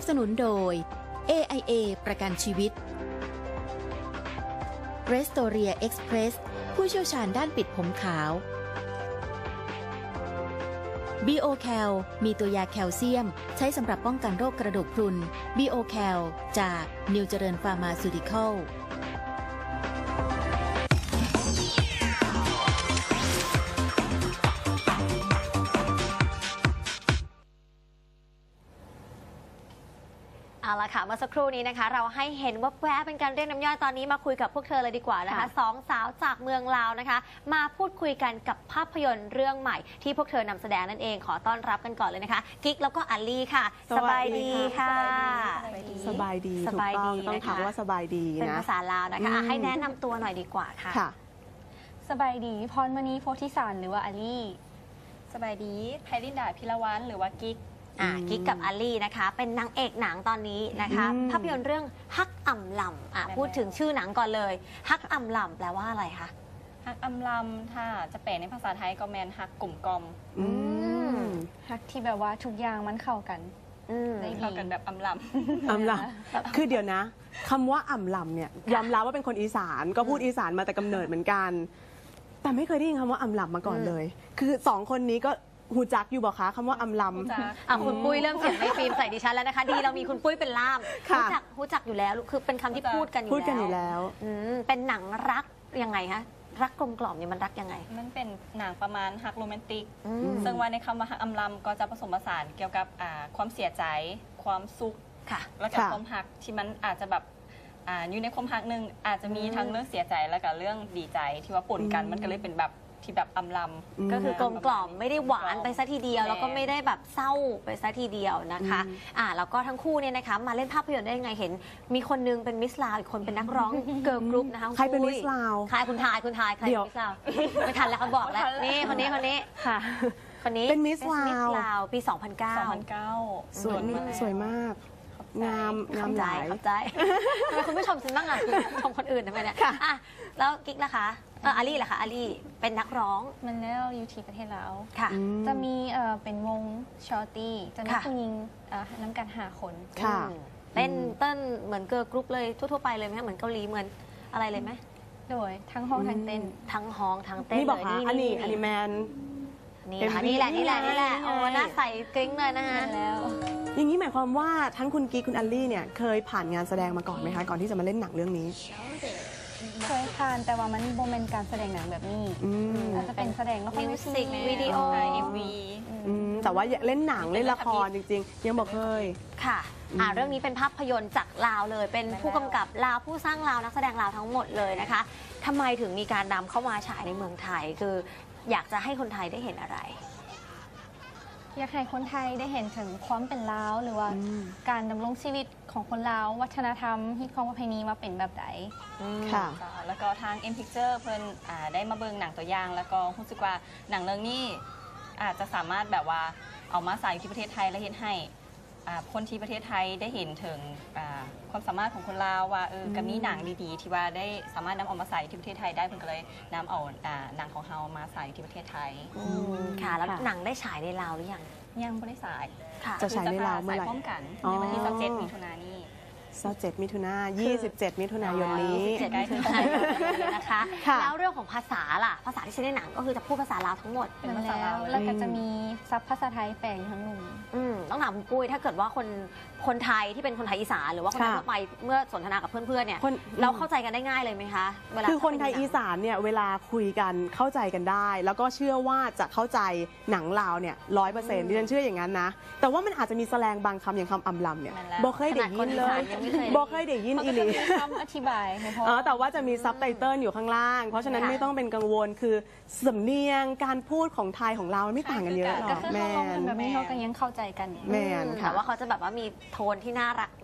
บสนุนโดย AIA ประกันชีวิต Restoria Express ผู้เชี่ยวชาญด้านปิดผมขาว BioCal มีตัวยาแคลเซียมใช้สำหรับป้องกันโรคกระดูกพรุน BioCal จากนิวเจริญฟาร์มาซูติคอลเอาละค่ะเมื่อสักครู่นี้นะคะเราให้เห็นว่าแวบเป็นการเรียกน้ำย่อยตอนนี้มาคุยกับพวกเธอเลยดีกว่านะคะสองสาวจากเมืองลาวนะคะมาพูดคุยกันกับภาพยนตร์เรื่องใหม่ที่พวกเธอนำแสดงนั่นเองขอต้อนรับกันก่อนเลยนะคะกิ๊กแล้วก็อัลลี่ค่ะสบายดีค่ะสบายดีถูกต้องถามว่าสบายดีนะเป็นภาษาลาวนะคะให้แนะนำตัวหน่อยดีกว่าค่ะสบายดีพรมณีโพธิสารหรือว่าอัลลี่สบายดีไพลินดาพิรวันหรือว่ากิ๊กกิ๊กกับอัลลี่นะคะเป็นนางเอกหนังตอนนี้นะคะภาพยนตร์เรื่องฮักอ่ำลำพูดถึงชื่อหนังก่อนเลยฮักอ่ำลำแปลว่าอะไรคะฮักอ่ำลำถ้าจะแปลในภาษาไทยก็แมนฮักกลุ่มกอมฮักที่แบบว่าทุกอย่างมันเข้ากันได้เข้ากันแบบอ่ำลำคือเดี๋ยวนะคำว่าอ่ำลำเนี่ยยอมรับว่าเป็นคนอีสานก็พูดอีสานมาแต่กำเนิดเหมือนกันแต่ไม่เคยได้ยินคำว่าอ่ำลำมาก่อนเลยคือสองคนนี้ก็หูจักอยู่บอกคะคำว่าอำลำคุณปุ้ยเริ่มเสียงในฟิล์มใส่ดิฉันแล้วนะคะดีเรามีคุณปุ้ยเป็นล่ามหูจักอยู่แล้วคือเป็นคำที่พูดกันอยู่แล้วเป็นหนังรักยังไงคะรักกลมกล่อมเนี่ยมันรักยังไงมันเป็นหนังประมาณฮักโรแมนติกซึ่งว่าในคำว่าฮักอำลำก็จะผสมผสานเกี่ยวกับความเสียใจความสุขแล้วก็ความฮักที่มันอาจจะแบบอยู่ในความฮักหนึ่งอาจจะมีทั้งเรื่องเสียใจแล้วก็เรื่องดีใจที่ว่าปนกันมันก็เลยเป็นแบบที่แบบอำลำก็คือกลมกล่อมไม่ได้หวานไปซะทีเดียวแล้วก็ไม่ได้แบบเศร้าไปซะทีเดียวนะคะแล้วก็ทั้งคู่เนี่ยนะคะมาเล่นภาพยนตร์ได้ยังไงเห็นมีคนนึงเป็นมิสลาวอีกคนเป็นนักร้องเกิร์ลกรุ๊ปนะคะใครเป็นมิสลาวใครคุณทายใครเป็นมิสลาวไม่ทันแล้วเขาบอกแล้วนี่คนนี้ค่ะคนนี้เป็นมิสลาวปี 2009 สวยมากงามหลายขอบใจทำไมคุณไม่ชมฉันบ้างอ่ะชมคนอื่นทำไมเนี่ยแล้วกิ๊กล่ะคะอาลี่ล่ะคะอาลี่เป็นนักร้องมันแล้วอยู่ที่ประเทศลาวค่ะจะมีเป็นวงชอตตี้จะมีผู้หญิงน้ำกัน5 คนค่ะเต้นเหมือนเกิร์ลกรุ๊ปเลยทั่วๆไปเลยไหมเหมือนเกาหลีเหมือนอะไรเลยไหมโดยทั้งห้องทั้งเต้นทั้งห้องทั้งเต้นนี่บอกค่ะอันนี้แมนนี่แหละโอ้หน้าใสกริ้งเลยนะคะแล้วอย่างนี้หมายความว่าทั้งคุณกิ๊กคุณอัลลี่เนี่ยเคยผ่านงานแสดงมาก่อนไหมคะก่อนที่จะมาเล่นหนังเรื่องนี้เคยผ่านแต่ว่ามันโมเมนต์การแสดงหนังแบบนี้อาจจะเป็นแสดงละครมิวสิกวิดีโอ MV แต่ว่าเล่นหนังเล่นละครจริงๆยังบอกเคยค่ะเรื่องนี้เป็นภาพยนตร์จากลาวเลยเป็นผู้กำกับลาวผู้สร้างลาวนักแสดงลาวทั้งหมดเลยนะคะทำไมถึงมีการนำเข้ามาฉายในเมืองไทยคืออยากจะให้คนไทยได้เห็นอะไรอยากให้คนไทยได้เห็นถึงความเป็นลาวหรือว่าการดำรงชีวิตของคนลาววัฒนธรรมฮิตของประเพณีมาเป็นแบบไหนค่ะแล้วก็ทาง M Picture เพิ่นได้มาเบิ่งหนังตัวอย่างแล้วก็รู้สึกว่าหนังเรื่องนี้อาจจะสามารถแบบว่าเอามาใส่ที่ประเทศไทยและเห็นให้คนที่ประเทศไทยได้เห็นถึงความสามารถของคนลาวว่ากับนี้หนังดีๆที่ว่าได้สามารถนำเอามาใส่ที่ประเทศไทยได้เพิ่นก็เลยนำเอาหนังของเฮามาใส่ที่ประเทศไทยค่ะแล้วหนังได้ฉายในลาวหรือยังไม่ได้ฉายจะฉายในลาวเมื่อไหร่พร้อมกันในวันที่27 มิถุนายนนี้ 27 มิถุนายน27 มิถุนายนนี้ 27 มิถุนายนนะคะแล้วเรื่องของภาษาล่ะภาษาที่ใช้ในหนังก็คือจะพูดภาษาลาวทั้งหมดเป็นภาษาลาวแล้วก็จะมีซับภาษาไทยแปลอยู่ทั้งหนึ่งต้องถามคุณปุ้ยถ้าเกิดว่าคนไทยที่เป็นคนไทยอีสานหรือว่าคนไทยทั่วไปเมื่อสนทนากับเพื่อนๆเนี่ยเราเข้าใจกันได้ง่ายเลยไหมคะคือคนไทยอีสานเนี่ยเวลาคุยกันเข้าใจกันได้แล้วก็เชื่อว่าจะเข้าใจหนังลาวเนี่ย100%ดิฉันเชื่ออย่างนั้นนะแต่ว่ามันอาจจะมีแสลงบางคำอย่างคำอำลำเนี่ยบอกเคยได้ยินเลยบอกเคยได้ยินอีหลีคำอธิบายแต่ว่าจะมีซับไตเติลอยู่ข้างล่างเพราะฉะนั้นไม่ต้องเป็นกังวลคือสำเนียงการพูดของไทยของเราไม่ต่างกันเยอะหรอกแม่แบบนี้เขาก็ยังเข้าใจกันแม่ค่ะแต่ว่าเขาจะแบบว่ามีโทนที่น่ารัก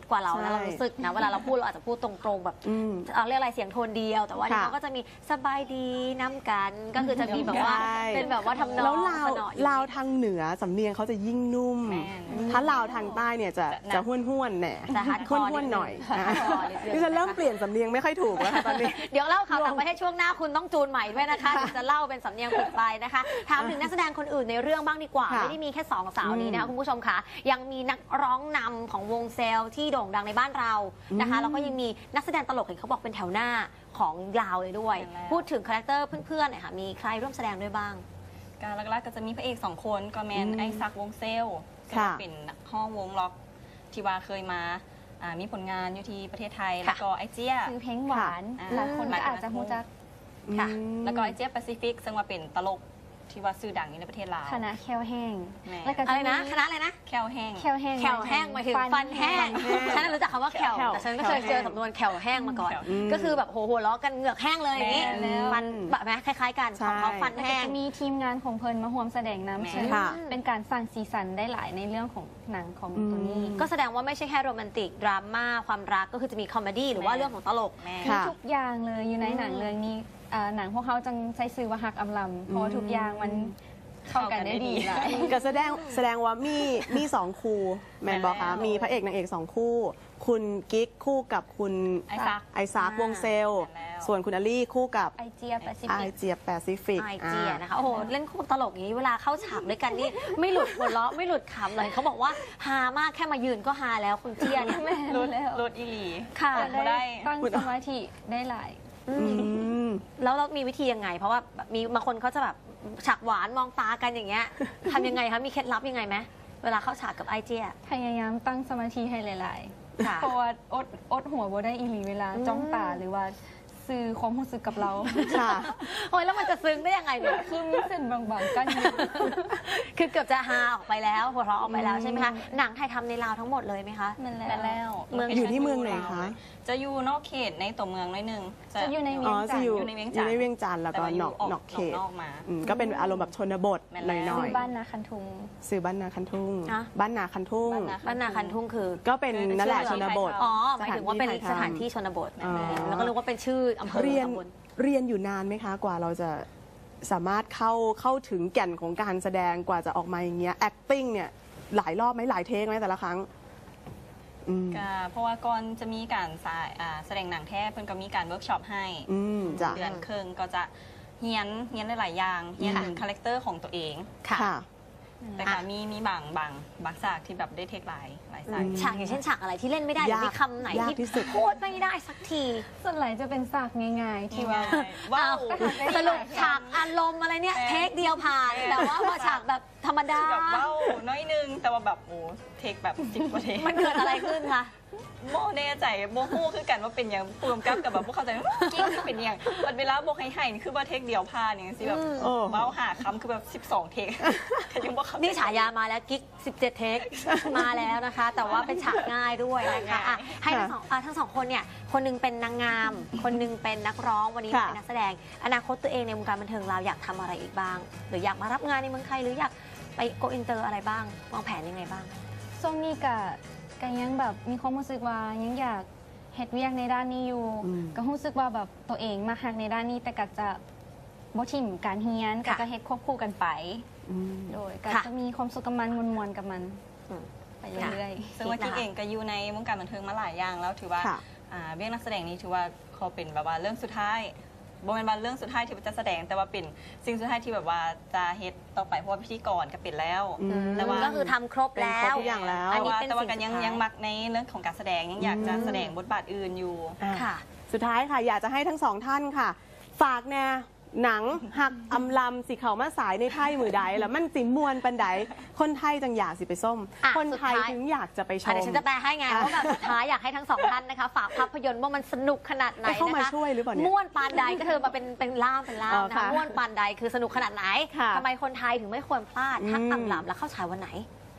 กว่าเรานะใช่เรารู้สึกนะเวลาเราพูดเราอาจจะพูดตรงๆแบบเราเรียกอะไรเสียงโทนเดียวแต่ว่านี่เขาก็จะมีสบายดีน้ำกันก็คือจะมีแบบว่าเป็นแบบว่าทำนองแล้วลาวสนอทางเหนือสำเนียงเขาจะยิ่งนุ่มแม่นถ้าลาวทางใต้เนี่ยจะห้วนๆแหน่จะ hardcore ห้วนๆหน่อย hardcore นิดนึงนี่จะเริ่มเปลี่ยนสำเนียงไม่ค่อยถูกแล้วค่ะตอนนี้เดี๋ยวเล่าข่าวต่างประเทศช่วงหน้าคุณต้องจูนใหม่ด้วยนะคะเดี๋ยวจะเล่าเป็นสำเนียงผิดไปนะคะถามถึงนักแสดงคนอื่นในเรื่องบ้างดีกว่าค่ะไม่ได้มีแค่สองสาวนี้นะคะคุณผู้ชมค่ะยังมีนักร้องนำของวงเซลที่โด่งดังในบ้านเรานะคะแล้วก็ยังมีนักแสดงตลกเห็นเขาบอกเป็นแถวหน้าของลาวเลยด้วยใช่แล้วพูดถึงคาแรคเตอร์เพื่อนๆหน่อยค่ะมีใครร่วมแสดงด้วยบ้างการหลักๆก็จะมีพระเอก2 คนก็แมนไอซักวงเซลค่ะเป็นนักห้องวงล็อกที่ว่าเคยมามีผลงานอยู่ที่ประเทศไทย แล้วก็ไอเจียคือเพลงหวานค่ะหลายคนก็อาจจะรู้จักค่ะแล้วก็ไอเจียแปซิฟิกซึ่งว่าเป็นตลกที่ว่าชื่อดังอยู่ในประเทศลาวคณะแคลแห้งแม่แล้วก็อะไรจะนะมีคณะอะไรนะแคลแห้งแคลแห้งแขวแห้งหมายถึงฟันแห้งฉันรู้จักคำว่าแขวแต่ฉันก็เคยเจอสำนวนแขวแห้งมาก่อน ก็คือแบบโหหัวล้อกันเหงือกแห้งเลยอย่างนี้แม่แล้วฟันแบบไหมคล้ายๆกันของเขาฟันแล้วก็แห้งจะมีทีมงานของเพิ่นมาร่วมแสดงแม่นำซึ่งค่ะเป็นการสร้างสีสันได้หลายในเรื่องของหนังของตัวนี้ก็แสดงว่าไม่ใช่แค่โรแมนติกดราม่าความรักก็คือจะมีคอมเมดี้หรือว่าเรื่องของตลกแม่ค่ะทุกอย่างเลยอยู่ในหนังเรื่องนี้หนังพวกเขาจังใช้ซื้อว่าฮักอำลำเพราะว่าทุกอย่างมันเข้ากันได้ดีหลายก็แสดงว่ามีสองคู่แมนบอกคะมีพระเอกนางเอกสองคู่ คุณกิ๊กคู่กับคุณไอซักไอซักวงเซลแล้วส่วนคุณอลี่คู่กับไอเจียแปซิไอฟิกเจียแปซิฟิกไอเจียนะคะโอ้โหเล่นคู่ตลกอย่างนี้เวลาเข้าฉากด้วยกันนี่ไม่หลุดหัวเราะไม่หลุดขำเลยเขาบอกว่าฮามากแค่มายืนก็ฮาแล้วคุณเจียเนี่ยแม่รู้แล้วรถอีหลีค่ะอดบ่ได้ตั้งสมาธิได้หลายแล้วเรามีวิธียังไง เพราะว่ามีบางคนเขาจะแบบฉากหวานมองตากันอย่างเงี้ยทำยังไงคะมีเคล็ดลับยังไงไหมเวลาเข้าฉากกับไอเจียพยายามตั้งสมาธิให้หลายค่ะๆเพราะว่าอดหัวบ่ได้อีหลีเวลาจ้องตาหรือว่าสื่อความรู้สึกกับเราค่ะโอ้ยแล้วมันจะซึ้งได้ยังไงเนี่ยคือมีเส้นบางๆกั้นอยู่คือเกือบจะฮาออกไปแล้วหัวเราะออกไปแล้วใช่ไหมคะหนังไทยทำในลาวทั้งหมดเลยไหมคะนั่นแหละแต่แล้วเมืองอยู่ที่เมืองไหนคะจะอยู่นอกเขตในตัวเมืองหน้อยหนึงจะอยู่ในเวีอ๋ยองจัจะนทอยู่ร์อยู่ในเวียงอจันทร์ยู่ในเวียงจันทร์แล้วก็แต่ว่านอกออกนอกเขตนอกมาก็เป็นอารมณ์แบบชนบทแม่นหแล้วน่อยคือบ้านนาคันทุงๆสื่อบ้านนาคันทุ่งฮะบ้านนาคันทุ่งบ้านนาคันทุ่งคือก็เป็นนั่นแหละชนบทอ๋อหมายถึงว่าเป็นสถานที่ชนบทอ๋อแล้วก็รู้ว่าเป็นชื่ออำเภอเรียนตำบลเรียนอยู่นานไหมคะกว่าเราจะสามารถเข้าถึงแก่นของการแสดงกว่าจะออกมาอย่างเงี้ย acting เนี่ยหลายรอบไหมหลายเทคไหมแต่ละครั้งอืมก็เพราะว่าก่อนจะมีการแสดงหนังแท้เพิ่นก็มีการเวิร์กช็อปให้จ้ะเดือนครึ่งก็จะเฮียนหลายๆอย่างเฮียนถึงคาแรคเตอร์ของตัวเองค่ะแต่ก็มีบางฉากที่แบบได้เทคหลายฉากฉากอย่างเช่นฉากอะไรที่เล่นไม่ได้หรือยากมีคำไหนยากที่สุดพูดไม่ได้สักทีส่วนใหญ่จะเป็นฉากง่ายๆ ที่ว่าว้าวสรุปฉากอารมณ์อะไรเนี่ยเทคเดียวผ่านแต่ว่าพอฉากแบบธรรมดาแบบว้าวน้อยนึงแต่ว่าแบบโอ้เทคแบบ10 กว่าเทคมันเกิดอะไรขึ้นคะโมแน่ใจโมฮู้คือกันว่าเป็นอย่างปูมกับแบบพวกเข้าใจว่ากิ้งคือเป็นอย่างวันเวลาโบให้นี่คือว่าเทคเดียวพาอย่างสิแบบโอ้ว้าวหาคำคือแบบ12 เทคแต่ยังบ่เข้าใจนี่ฉายามาแล้วกิ๊ก17 เทคมาแล้วนะคะ แต่ว่าเป็นฉากง่ายด้วยนะคะอ่ะให้ทั้งสองคนเนี่ยคนหนึงเป็นนางงาม คนหนึงเป็นนักร้องวันนี้ค่ะเป็นนักแสดงอนาคตตัวเองในวงการบันเทิงเราอยากทำอะไรอีกบ้าง หรืออยากมารับงานในเมืองไทยหรืออยากไปโกอินเตอร์อะไรบ้างวางแผนยังไงบ้างช่วงนี้ก็ยังแบบมีความรู้สึกว่ายังอยากเฮ็ดเวียกในด้านนี้อยู่ ก็รู้สึกว่าแบบตัวเองมาหักในด้านนี้แต่ก็จะบ่ทิ่มการเรียนก็ค่ะจะเฮ็ดควบคู่กันไป โดยก็ค่ะจะมีความสุขกับมันมวนๆกับมันอืมไปเรื่อยซึ่งว่ากิ๊กเองก็อยู่ในวงการบันเทิงมาหลายอย่างแล้วถือว่าค่ะเบี้ยนักแสดงนี้ถือว่าเขาเป็นแบบว่าเรื่องสุดท้ายบ่เป็นว่าเรื่องสุดท้ายที่จะแสดงแต่ว่าเป็นสิ่งสุดท้ายที่แบบว่าจะเฮ็ดต่อไปเพราะว่าพิธีกรก็เป็นแล้ว แต่ว่าก็คือทำครบเป็นแล้ครบวทุกอย่างแล้วอันนี้แต่ว่าเป็นกันยังสิ่งสุดท้ายยังมักในเรื่องของการแสดงยังอยากจะแสดงบทบาทอื่นอยู่ค่ะสุดท้ายค่ะอยากจะให้ทั้งสองท่านค่ะ ฝากแนวหนังหักอำลำสิเขามาสายในไทยมือใดแล้วมันสิมวนปันใดคนไทยจังอยากสิไปส้มอ่ะคนไทยสุดท้ายถึงอยากจะไปชเดี๋มยวฉันจะแปลให้ไงว่าแบบสุดท้ายอยากให้ทั้งสองท่านนะคะฝากภาพยนตร์ว่ามันสนุกขนาดไหนเข้ามานะคะช่วยหรือเปล่าเนี่ยม่วนปานใดก็เธอมาเป็นล่ามนะอ๋อคะค่ะม่วนปานใดคือสนุกขนาดไหนค่ะทำไมคนไทยถึงไม่ควรพลาดทักอ่ำหลำแล้วเข้าฉายวันไหน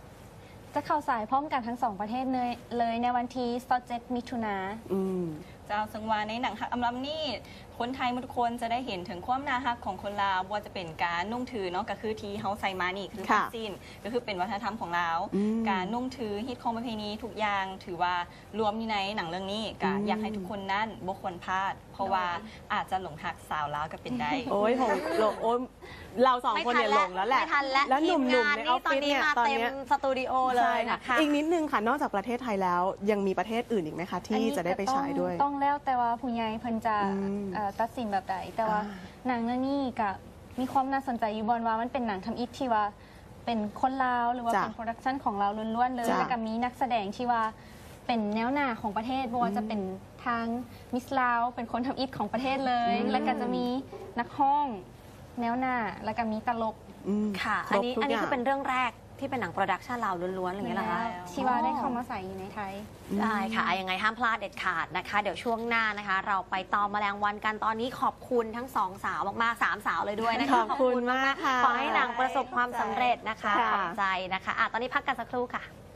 ๆ จะเข้าสายพร้อมกันทั้งสองประเทศเลยในวันที่27 มิถุนาอืมจะาวซึ่งว่าในหนังฮักอำลำนี่คนไทยทุกคนจะได้เห็นถึงความน่าฮักของคนลาวว่าจะเป็นการนุ่งถือเนาะก็คือที่เฮาใส่มานี่คือผ้าสิ้นก็คือเป็นวัฒนธรรมของเราการนุ่งถือฮิตของประเพณีทุกอย่างถือว่ารวมอยู่ในหนังเรื่องนี้ก็อยากให้ทุกคนนั่นบ่ควรพลาดเพราะว่าอาจจะหลงหักสาวลาวก็เป็นได้โอ้ยผมหลงโอ้ยเราสองคนเนี่ยหลงแล้วแหละไม่ทันแล้วแล้วหนุ่มๆในออฟตอนฟิศนี้เนี่ยมาตอนเต็มเนี้ยสตูดิโอเลยนะคะอีกนิดนึงค่ะนอกจากประเทศไทยแล้วยังมีประเทศอื่นอีกไหมคะที่จะได้ไปฉายด้วยต้องแล้วแต่ว่าผู้ใหญ่เพิ่นจะตัดสินแบบใดแต่ว่าหนังเรื่องนี้ก็มีความน่าสนใจอยู่บนว่ามันเป็นหนังทำอิฐที่ว่าเป็นคนลาวหรือว่าจ้ะเป็นโปรดักชันของเราล้วนๆเลยจ้ะแล้วก็มีนักแสดงที่ว่าเป็นแนวหน้าของประเทศบ่ว่าจะเป็นทางมิสลาวเป็นคนทำอิฐของประเทศเลย แล้วก็จะมีนักห้องแนวหน้าแล้วก็มีตลกค่ะครบทุกอันนี้อย่างคือเป็นเรื่องแรกที่เป็นหนังโปรดักชันเราล้วนๆอย่างเงี้ยเหรอคะที่ว่าได้เข้ามาใส่อยู่ในไทยได้ค่ะยังไงห้ามพลาดเด็ดขาดนะคะ เดี๋ยวช่วงหน้านะคะ เราไปตอมแมลงวันกันตอนนี้ขอบคุณทั้งสองสาวมากๆ3สาวเลยด้วยนะคะขอบคุณมากค่ะขอให้หนังประสบความสำเร็จนะคะค่ะขอบใจนะคะตอนนี้พักกันสักครู่ค่ะ